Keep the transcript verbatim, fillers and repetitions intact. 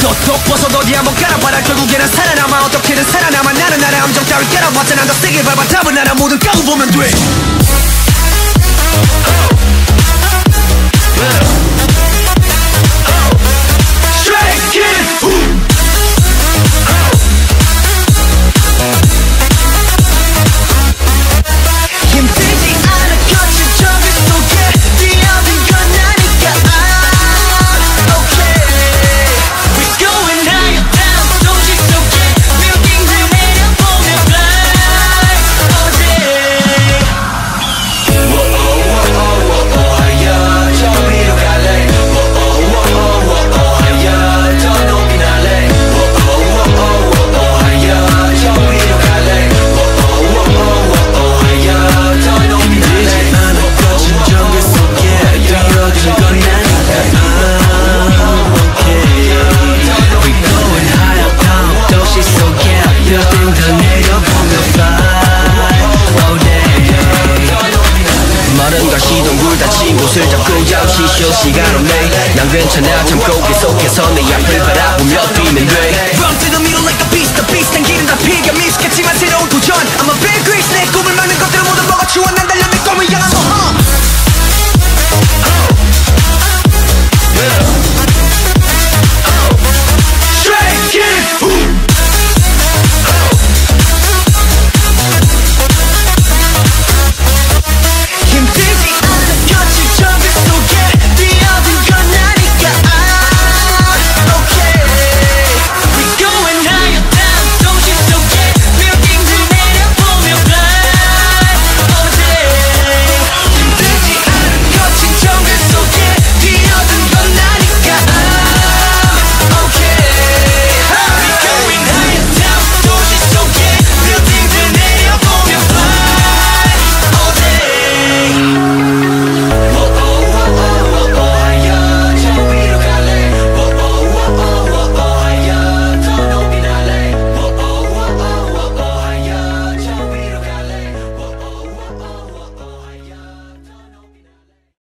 똑똑 벗어 어디 한번 깔아봐라. 결국에는 살아남아. 어떻게든 살아남아. 나는 나의 함정 따위 깔아봤자 난 더 세게 밟아. 답은 나라 모든 까고보면 돼. 마른 가시동굴 닫힌 곳을 잡고 잠시 쉴 시간 없네. 난 괜찮아 참고 계속해서 내 앞을 바라보며 뛰면 돼. Run to the middle like a beast, the beast 당기는 다 피가 미숙했지만 새로운 도전. I'm a big grace 내 꿈을 막는 것들을 모두 먹어치워. 난 달려 내 꿈을 향한 거.